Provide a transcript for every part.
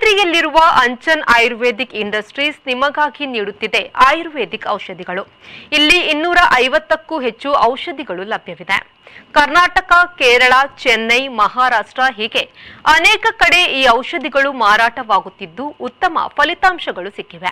ಪಡುಬಿದ್ರಿಯಲ್ಲಿರುವ Anchan Ayurvedic industries ನಿಮಗಾಗಿ ನೀಡುತ್ತಿದೆ ಆಯುರ್ವೇದಿಕ್ ಔಷಧಿಗಳು. ಇಲ್ಲಿ 250ಕ್ಕೂ ಹೆಚ್ಚು ಔಷಧಿಗಳು ಲಭ್ಯವಿದೆ. ಕರ್ನಾಟಕ, ಕೇರಳ, ಚೆನ್ನೈ, ಮಹಾರಾಷ್ಟ್ರ ಹೀಗೆ ಅನೇಕ ಕಡೆ ಈ ಔಷಧಿಗಳು ಮಾರಾಟವಾಗುತ್ತಿದ್ದು ಉತ್ತಮ ಫಲಿತಾಂಶಗಳು ಸಿಕ್ಕಿವೆ.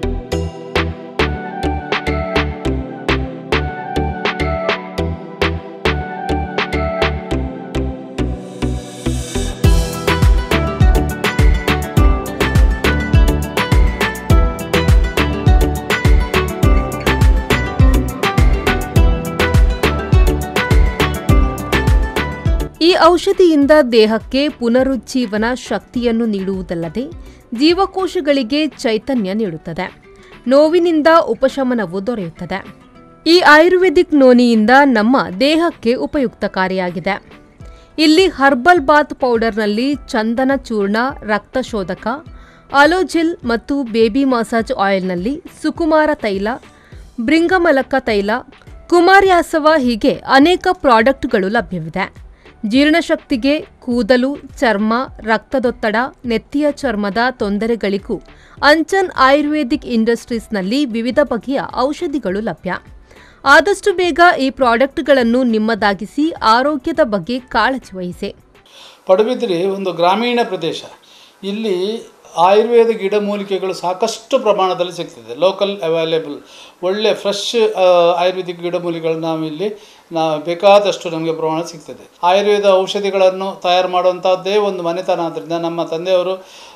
ಈ ಔಷಧಿಯಿಂದ ದೇಹಕ್ಕೆ ಪುನರುಜ್ಜೀವನ ಶಕ್ತಿಯನ್ನು ನೀಡುವುದಲ್ಲದೆ ಜೀವಕೋಶಗಳಿಗೆ ಚೈತನ್ಯ ನೀಡುತ್ತದೆ. ನೋವಿನಿಂದ ಉಪಶಮನವೂ ದೊರೆಯುತ್ತದೆ. ಈ ಆಯುರ್ವೇದಿಕ್ ನೋನಿಯಿಂದ ನಮ್ಮ ದೇಹಕ್ಕೆ ಉಪಯುಕ್ತಕಾರಿಯಾಗಿದೆ. ಇಲ್ಲಿ ಹರ್ಬಲ್ ಬಾತ್ ಪೌಡರ್ನಲ್ಲಿ ಚಂದನ ಚೂರ್ಣ, ರಕ್ತಶೋಧಕ, ಅಲೋಜೆಲ್ ಮತ್ತು ಬೇಬಿ ಮಸಾಜ್ ಆಯಿಲ್ನಲ್ಲಿ ಸುಕುಮಾರ ತೈಲ, ಭೃಂಗಮಲಕ ತೈಲ, ಕುಮಾರ್ಯಾಸವ ಹೀಗೆ ಅನೇಕ ಪ್ರಾಡಕ್ಟ್ಗಳು ಲಭ್ಯವಿದೆ. ಜೀರ್ಣಶಕ್ತಿಗೆ, ಕೂದಲು, ಚರ್ಮ, ರಕ್ತದೊತ್ತಡ, ನೆತ್ತಿಯ ಚರ್ಮದ ತೊಂದರೆಗಳಿಗೂ ಅಂಚನ್ ಆಯುರ್ವೇದಿಕ್ ಇಂಡಸ್ಟ್ರೀಸ್ನಲ್ಲಿ ವಿವಿಧ ಬಗೆಯ ಔಷಧಿಗಳು ಲಭ್ಯ. ಆದಷ್ಟು ಬೇಗ ಈ ಪ್ರಾಡಕ್ಟ್ಗಳನ್ನು ನಿಮ್ಮದಾಗಿಸಿ ಆರೋಗ್ಯದ ಬಗ್ಗೆ ಕಾಳಜಿ ವಹಿಸಿ. ಪಡುಬಿದ್ರಿ ಒಂದು ಗ್ರಾಮೀಣ ಪ್ರದೇಶ. ಇಲ್ಲಿ ಆಯುರ್ವೇದ ಗಿಡಮೂಲಿಕೆಗಳು ಸಾಕಷ್ಟು ಪ್ರಮಾಣದಲ್ಲಿ ಸಿಗ್ತದೆ. ಲೋಕಲ್ ಅವೈಲೇಬಲ್ ಒಳ್ಳೆ ಫ್ರೆಶ್ ಆಯುರ್ವೇದಿಕ್ ಗಿಡಮೂಲಿಕೆಗಳು ನಾವು ಬೇಕಾದಷ್ಟು ನಮಗೆ ಪ್ರಮಾಣ ಸಿಗ್ತದೆ. ಆಯುರ್ವೇದ ಔಷಧಿಗಳನ್ನು ತಯಾರು ಮಾಡುವಂಥದ್ದೇ ಒಂದು ಮನೆತನ. ಆದ್ದರಿಂದ ನಮ್ಮ ತಂದೆಯವರು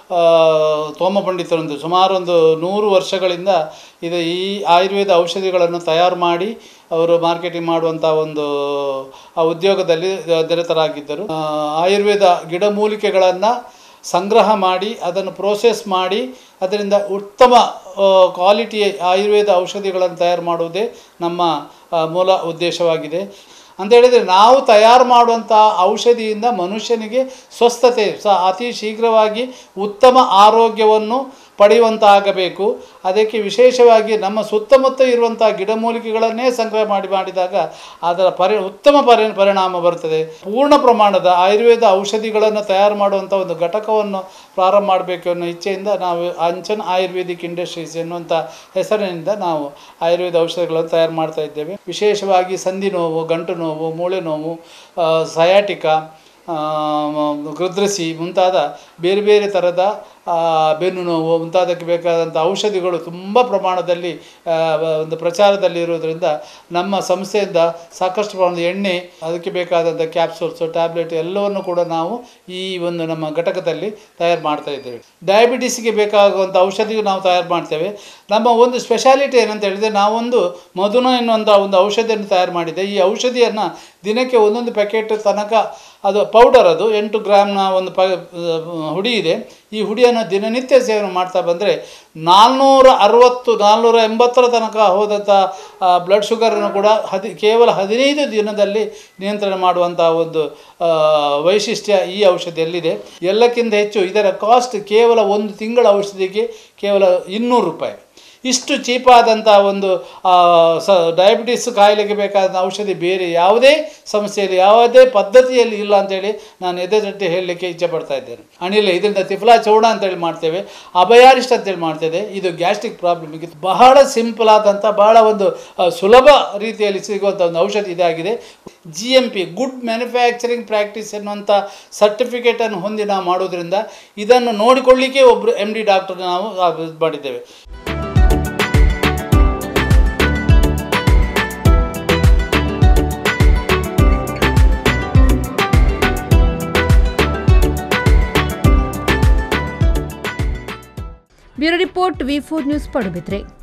ತೋಮ ಪಂಡಿತರೊಂದು ಸುಮಾರು 100 ವರ್ಷಗಳಿಂದ ಈ ಆಯುರ್ವೇದ ಔಷಧಿಗಳನ್ನು ತಯಾರು ಮಾಡಿ ಅವರು ಮಾರ್ಕೆಟಿಂಗ್ ಮಾಡುವಂಥ ಒಂದು ಉದ್ಯೋಗದಲ್ಲಿ ನಿರತರಾಗಿದ್ದರು. ಆಯುರ್ವೇದ ಗಿಡಮೂಲಿಕೆಗಳನ್ನು ಸಂಗ್ರಹ ಮಾಡಿ ಅದನ್ನು ಪ್ರೋಸೆಸ್ ಮಾಡಿ ಅದರಿಂದ ಉತ್ತಮ ಕ್ವಾಲಿಟಿಯ ಆಯುರ್ವೇದ ಔಷಧಿಗಳನ್ನು ತಯಾರು ಮಾಡುವುದೇ ನಮ್ಮ ಮೂಲ ಉದ್ದೇಶವಾಗಿದೆ. ಅಂತೇಳಿದರೆ ನಾವು ತಯಾರು ಮಾಡುವಂಥ ಔಷಧಿಯಿಂದ ಮನುಷ್ಯನಿಗೆ ಸ್ವಸ್ಥತೆ ಅತಿ ಶೀಘ್ರವಾಗಿ ಉತ್ತಮ ಆರೋಗ್ಯವನ್ನು ಪಡೆಯುವಂತಾಗಬೇಕು. ಅದಕ್ಕೆ ವಿಶೇಷವಾಗಿ ನಮ್ಮ ಸುತ್ತಮುತ್ತ ಇರುವಂಥ ಗಿಡಮೂಲಿಕೆಗಳನ್ನೇ ಸಂಗ್ರಹ ಮಾಡಿದಾಗ ಅದರ ಉತ್ತಮ ಪರಿಣಾಮ ಬರುತ್ತದೆ. ಪೂರ್ಣ ಪ್ರಮಾಣದ ಆಯುರ್ವೇದ ಔಷಧಿಗಳನ್ನು ತಯಾರು ಮಾಡುವಂಥ ಒಂದು ಘಟಕವನ್ನು ಪ್ರಾರಂಭ ಮಾಡಬೇಕು ಅನ್ನೋ ಇಚ್ಛೆಯಿಂದ ನಾವು ಅಂಚನ್ ಆಯುರ್ವೇದಿಕ್ ಇಂಡಸ್ಟ್ರೀಸ್ ಎನ್ನುವಂಥ ಹೆಸರಿನಿಂದ ನಾವು ಆಯುರ್ವೇದ ಔಷಧಿಗಳನ್ನು ತಯಾರು ಮಾಡ್ತಾ ಇದ್ದೇವೆ. ವಿಶೇಷವಾಗಿ ಸಂಧಿ ನೋವು, ಗಂಟು ನೋವು, ಮೂಳೆ ನೋವು, ಸಯಾಟಿಕಾ, ಗೃದ್ರಸಿ ಮುಂತಾದ ಬೇರೆ ಬೇರೆ ಥರದ ಬೆನ್ನು ನೋವು ಮುಂತಾದಕ್ಕೆ ಬೇಕಾದಂಥ ಔಷಧಿಗಳು ತುಂಬ ಪ್ರಮಾಣದಲ್ಲಿ ಒಂದು ಪ್ರಚಾರದಲ್ಲಿ ಇರೋದರಿಂದ ನಮ್ಮ ಸಂಸ್ಥೆಯಿಂದ ಸಾಕಷ್ಟು ಪ್ರಮಾಣದ ಎಣ್ಣೆ, ಅದಕ್ಕೆ ಬೇಕಾದಂಥ ಕ್ಯಾಪ್ಸೂಲ್ಸು, ಟ್ಯಾಬ್ಲೆಟ್ ಎಲ್ಲವನ್ನು ಕೂಡ ನಾವು ಈ ಒಂದು ನಮ್ಮ ಘಟಕದಲ್ಲಿ ತಯಾರು ಮಾಡ್ತಾ ಇದ್ದೇವೆ. ಡಯಾಬಿಟಿಸ್ಗೆ ಬೇಕಾಗುವಂಥ ಔಷಧಿಗೂ ನಾವು ತಯಾರು ಮಾಡ್ತೇವೆ. ನಮ್ಮ ಒಂದು ಸ್ಪೆಷಾಲಿಟಿ ಏನಂತ ಹೇಳಿದರೆ, ನಾವೊಂದು ಮಧುನ ಎನ್ನುವಂಥ ಒಂದು ಔಷಧಿಯನ್ನು ತಯಾರು ಮಾಡಿದೆ. ಈ ಔಷಧಿಯನ್ನು ದಿನಕ್ಕೆ 1 ಪ್ಯಾಕೆಟ್ ತನಕ, ಅದು ಪೌಡರ್, ಅದು 8 ಗ್ರಾಮ್ನ ಒಂದು ಹುಡಿ ಇದೆ. ಈ ಹುಡಿಯನ್ನು ದಿನನಿತ್ಯ ಸೇವನೆ ಮಾಡ್ತಾ ಬಂದರೆ 460-480 ತನಕ ಹೋದಂಥ ಬ್ಲಡ್ ಶುಗರನ್ನು ಕೂಡ ಕೇವಲ 15 ದಿನದಲ್ಲಿ ನಿಯಂತ್ರಣ ಮಾಡುವಂಥ ಒಂದು ವೈಶಿಷ್ಟ್ಯ ಈ ಔಷಧಿಯಲ್ಲಿದೆ. ಎಲ್ಲಕ್ಕಿಂತ ಹೆಚ್ಚು ಇದರ ಕಾಸ್ಟ್ ಕೇವಲ 1 ತಿಂಗಳ ಔಷಧಿಗೆ ಕೇವಲ 200 ರೂಪಾಯಿ. ಇಷ್ಟು ಚೀಪಾದಂಥ ಒಂದು ಡಯಾಬಿಟಿಸ್ ಕಾಯಿಲೆಗೆ ಬೇಕಾದ ಔಷಧಿ ಬೇರೆ ಯಾವುದೇ ಸಂಸ್ಥೆಯಲ್ಲಿ ಯಾವುದೇ ಪದ್ಧತಿಯಲ್ಲಿ ಇಲ್ಲ ಅಂತೇಳಿ ನಾನು ಎದೆತಟ್ಟಿ ಹೇಳಲಿಕ್ಕೆ ಇಚ್ಛೆಪಡ್ತಾ ಇದ್ದೇನೆ. ಅನಿಲ ಇದರಿಂದ ತಿಫ್ಲಾ ಚೌಡ ಅಂತೇಳಿ ಮಾಡ್ತೇವೆ, ಅಭಯಾರಿಷ್ಟ ಅಂತೇಳಿ ಮಾಡ್ತೇವೆ. ಇದು ಗ್ಯಾಸ್ಟ್ರಿಕ್ ಪ್ರಾಬ್ಲಮ್ಗೆ ಬಹಳ ಸಿಂಪಲ್ ಆದಂಥ ಬಹಳ ಒಂದು ಸುಲಭ ರೀತಿಯಲ್ಲಿ ಸಿಗುವಂಥ ಒಂದು ಔಷಧಿ ಇದಾಗಿದೆ. GMP ಗುಡ್ ಮ್ಯಾನುಫ್ಯಾಕ್ಚರಿಂಗ್ ಪ್ರಾಕ್ಟೀಸ್ ಎನ್ನುವಂಥ ಸರ್ಟಿಫಿಕೇಟನ್ನು ಹೊಂದಿ ನಾವು ಮಾಡೋದ್ರಿಂದ ಇದನ್ನು ನೋಡಿಕೊಳ್ಳಿಕ್ಕೆ ಒಬ್ಬರು MD ಡಾಕ್ಟರ್ ನಾವು ಇದು ಮಾಡಿದ್ದೇವೆ. Bureau report V4 news Padubidri.